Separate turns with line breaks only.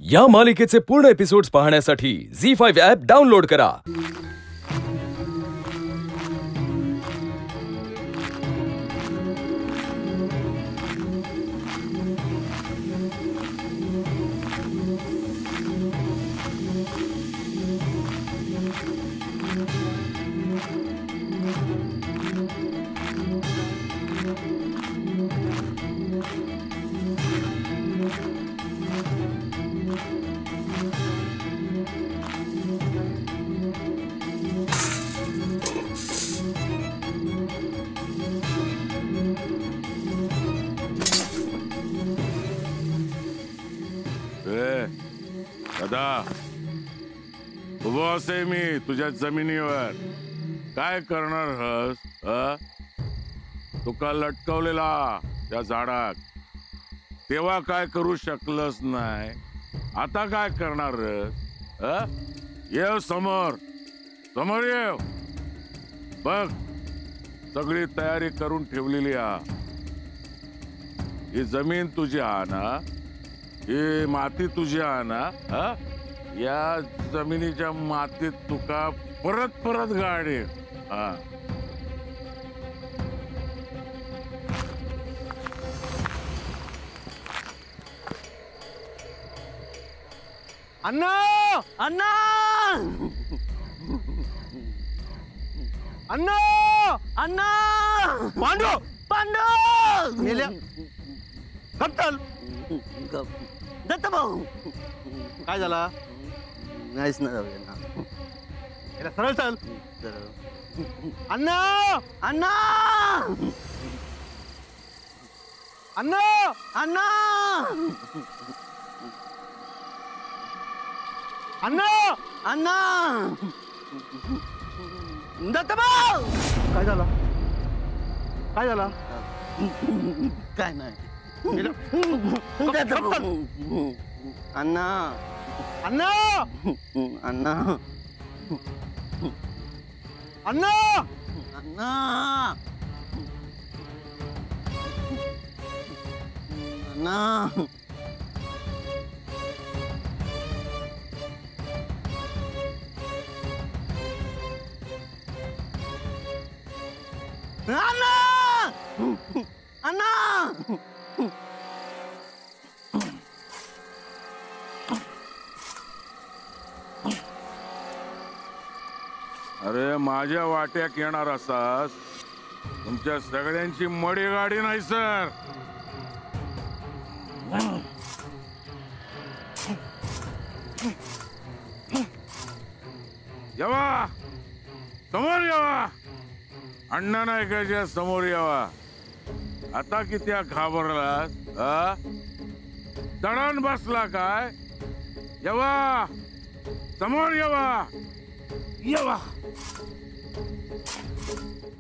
या मालिकेचे पूर्ण एपिसोड्स पाहण्यासाठी Zee5 ॲप डाउनलोड करा.
दादा उभो असे मी तुझ्या जमिनीवर काय करणार हस? तुका लटकवलेला त्या झाडात तेव्हा काय करू शकलंच नाही, आता काय करणार? येव समोर समोर येव. बघ सगळी तयारी करून ठेवलेली आ. ही जमीन तुझी आ ना, ही माती तुझी आ ना. या जमिनीच्या मातीत तुका परत परत गाडी.
अण्णा अण्णा अण्णा अण्णा पांडू पांडू मेल्या. कप्तान दत्त भाऊ काय झाला?
नाहीच ना जाऊया ना.
याला सरळ चल. अण्णा अण्णा अण्णा अण्णा अण्णा अण्णा दत्त भाऊ काय झाला? काय झाला?
काय नाही. अण्णा
अण्णा
अण्णा
अण्णा
अण्णा अण्णा
अण्णा
अरे माझ्या वाट्यात येणार असास तुमच्या सगळ्यांची मडी गाडी नाही सर. यावा समोर यावा. अण्णा नायकाच्या समोर यावा. आता किती घाबरलास? दडान बसला काय? यावा समोर यावा. यावा